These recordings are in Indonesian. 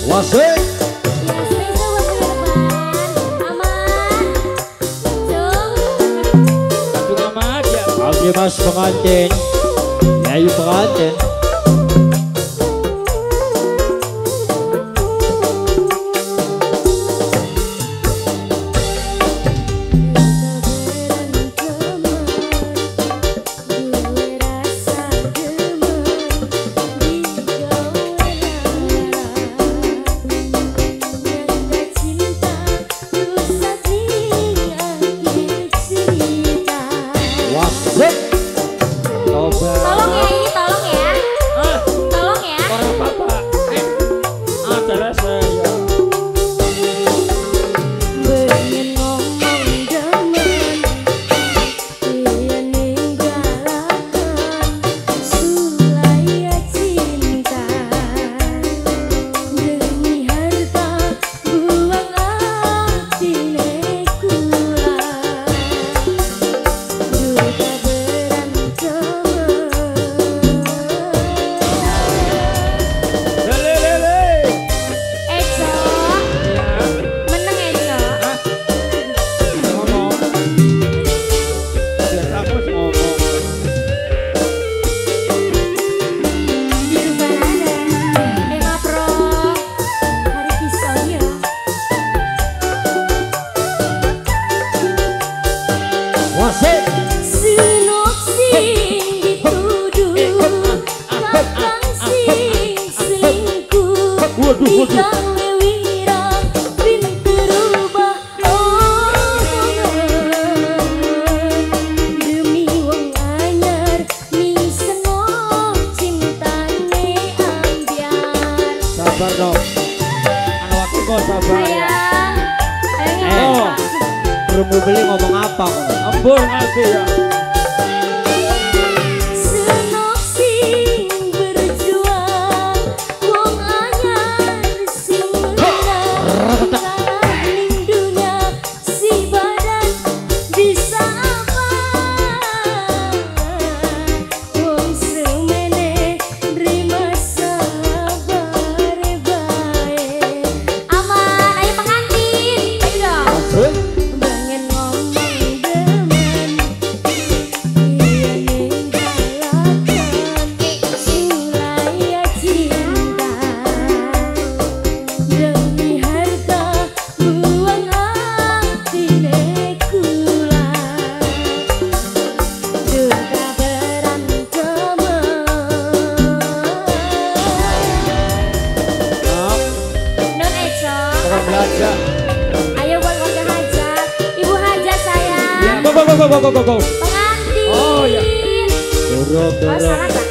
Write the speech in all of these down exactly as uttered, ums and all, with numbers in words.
Wasik. Oke mas pengantin, ya yuk pengantin. Tolong ya ini tolong ya. Ah. Tolong ya. Orang bapak. Eh. Adalah saya. Pengen ngomong demen, dia ninggalakan sulaya cinta demi harta buang hati nekula duta berantem. Sinok sing dituduh, kakang sing selingkuh, digawe wirang bin berubah omongan demi wong anyar ning senok cintane ambyar. Sabar dong. Anu aku kok sabar ya. Sayang, Eh. sayang Belum mau beli ngomong apa kok? Ampun ngasih ya. senok sing berjuang, wong anyar sing menang kalah ning dunia si badan bisa apa? Wong semene nerima sabar bae. Aman, ayo pengantin, ayo dong. Pengen ngomong demen, dia ninggalakan sulaya cinta demi harta buang hati nekula duta berantemen. Non Eco, Orang belajar. ayo buat warga hajat, ibu hajat sayang, Go go go go go go go. pengantin. Oh, iya. Dorong Oh, dorong. salah tak?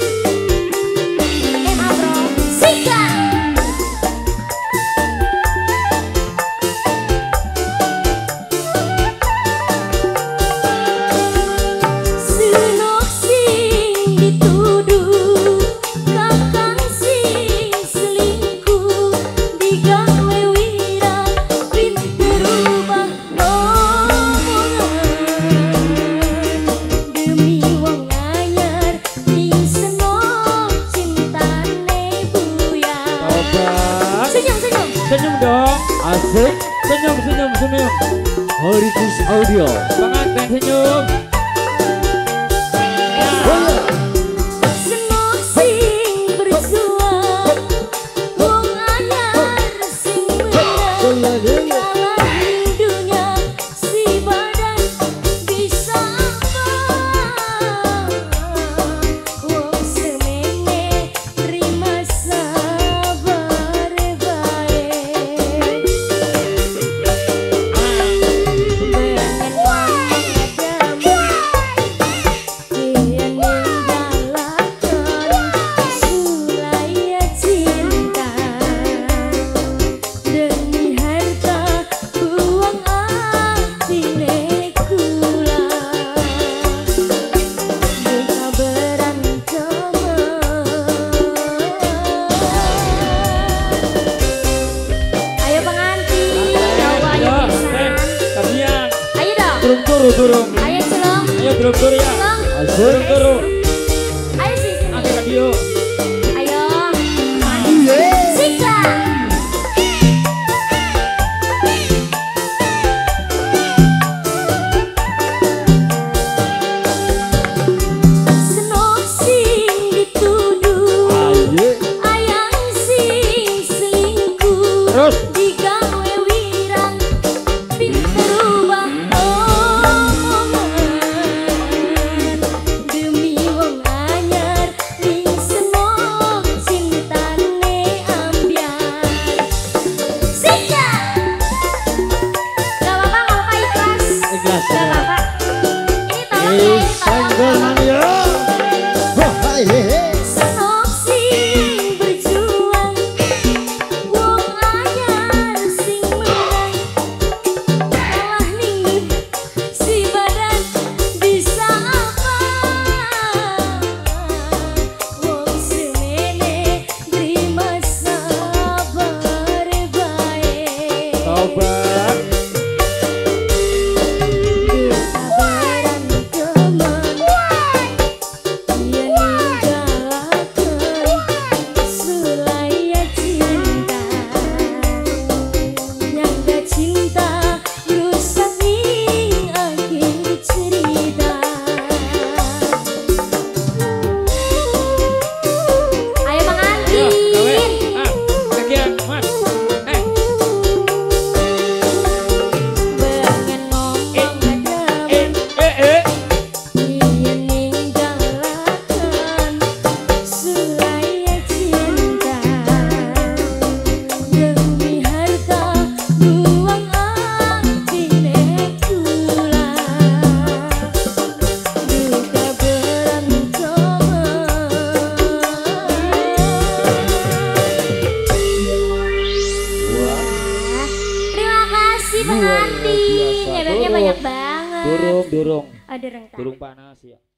Eh, ma bro, Sika. Senok sing dituduh, kakang sing selingkuh, digawe wirang bin berubah omongan demi wong anyar ning senok cintane buyar. Sabar. Senyum senyum. Senyum dong. Asik. Senyum senyum senyum. Horikus Audio. Pengantin senyum. Senok sing berjuang, wong anyar sing menang kalah ning dunia si badan bisa apa? Wong semene nerima sabar bae. Pengen ngomong demen, dia ninggalakan sulaya cinta demi harta buang hati nekula duta berantemen. Ayo pengantin, bawa ayo Ayo, pisan. eh, kalian. Ayo dong, Turun turu turun. ayo celong, Ayo turun turu ya. celong, Asik. Turun turu. ayo sih, Angkat radio. ayo, Iya. Sika. Terus. digawe wirang pinter ubah omongan demi wong anyar ning semua cintane ambyar. Sika gak apa-apa, gak apa-apa, ikhlas. Ikhlas Gak ya. apa-apa. Ini tolong ya, Ih, ini senggol tolong. mania. Wah, hai, hei, hei. Senok sing berjuang, wong anyar sing menang, kalah ning si badan bisa apa? Wong semene terima sabar bae. Tobat. Kesabaran teman, ia ninggalakan sulaya cinta. Yang gak cinta rusak ning akhir cerita. Ayo Mang Ayo, gawe. Andin. Ah, kakian, Mas. Eh, Bengen ngomong eh, adaman, eh, eh. ia ninggalakan sulaya cinta. Demi harta buang artine kula. Duka berantaman. Terima kasih Bang Luar Andi. biasa. Nyebernya Durung. banyak banget. Durung, durung. Ada rentang. Durung panas ya.